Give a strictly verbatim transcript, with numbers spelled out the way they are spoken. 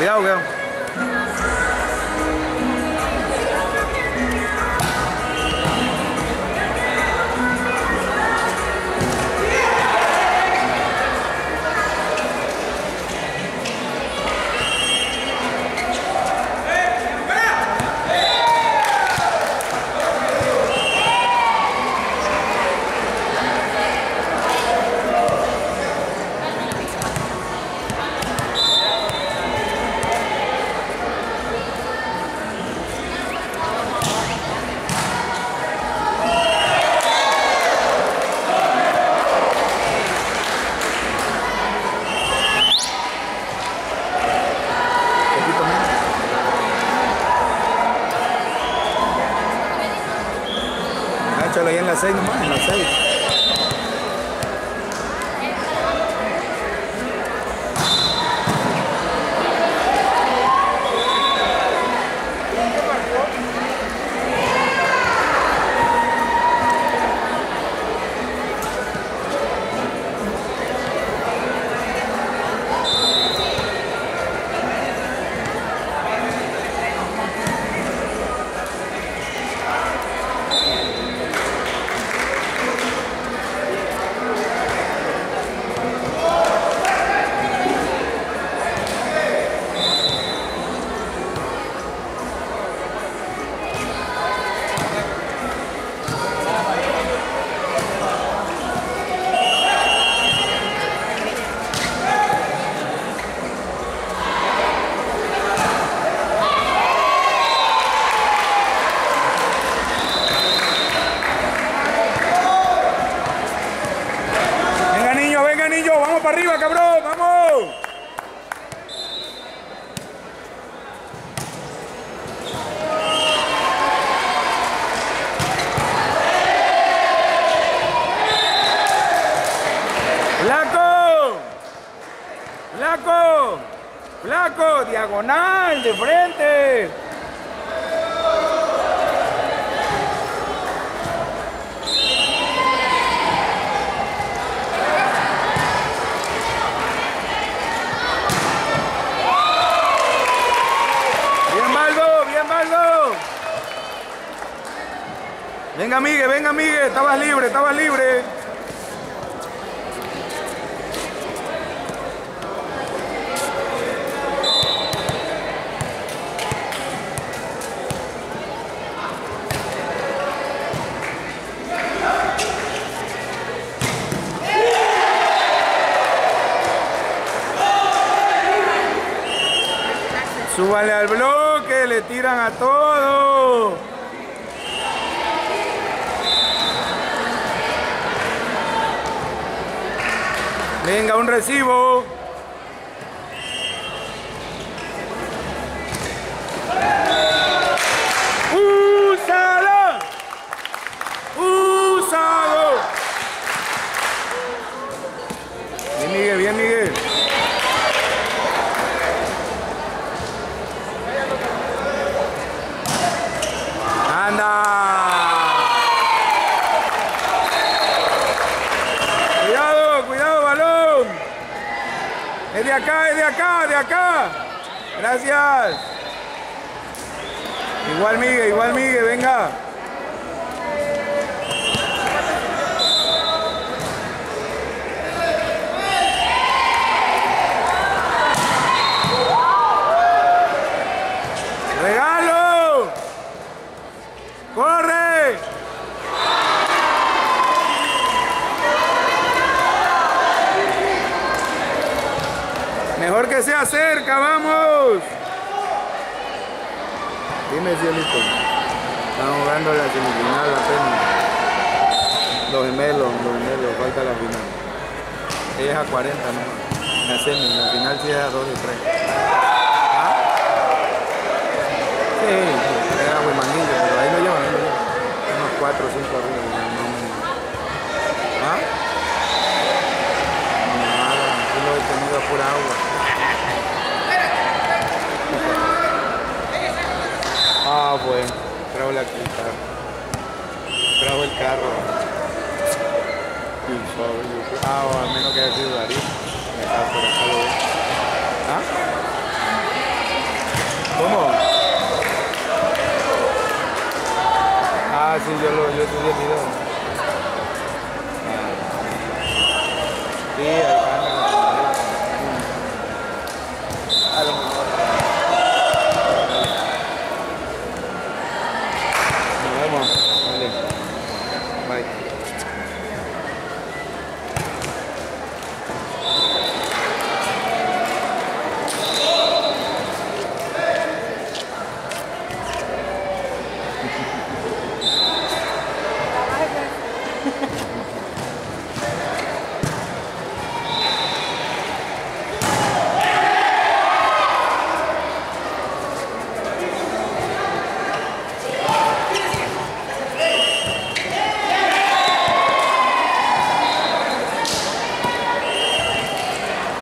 Cuidado, cuidado. Échalo ahí en la seis nomás, en la seis. Vamos para arriba, cabrón, vamos. Flaco, flaco, flaco, diagonal, de frente. Venga, Miguel, venga, Miguel, estabas libre, estabas libre. Súbale al bloque, le tiran a todos. Venga, un recibo. ¡Úsalo! ¡Úsalo! Bien, Miguel, bien, Miguel. ¡Anda! Es de acá, es de acá, de acá. Gracias. Igual Miguel, igual Miguel, venga. Regalo. Corre. Mejor que sea cerca, vamos. Dime, cielito. Estamos jugando la semifinal apenas. Los gemelos, los gemelos, falta la final. Ella es a cuarenta, ¿no? La semi, la final sí es a dos y tres. ¿Ah? Sí, era Huimanguillo, pero ahí lo llevan, ahí lo llevan. Unos cuatro o cinco arriba. ¿Ah? Nada, aquí lo he tenido a pura agua. Ah, bueno, trajo la, el carro. Trajo el carro. Ah, o al menos que haya sido Darío. Acá por acá lo veo. ¿Ah? sí, yo, lo, yo subí el video.